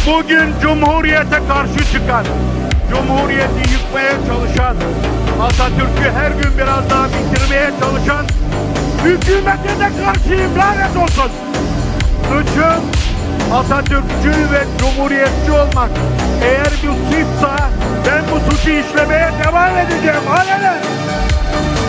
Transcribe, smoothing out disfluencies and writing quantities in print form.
Bugün Cumhuriyete karşı çıkan, Cumhuriyeti yıkmaya çalışan, Atatürk'ü her gün biraz daha bitirmeye çalışan hükümete de karşıyım, lanet olsun. Suçum Atatürkçü ve Cumhuriyetçi olmak. Eğer bu suçsa ben bu suçu işlemeye devam edeceğim. Alenen.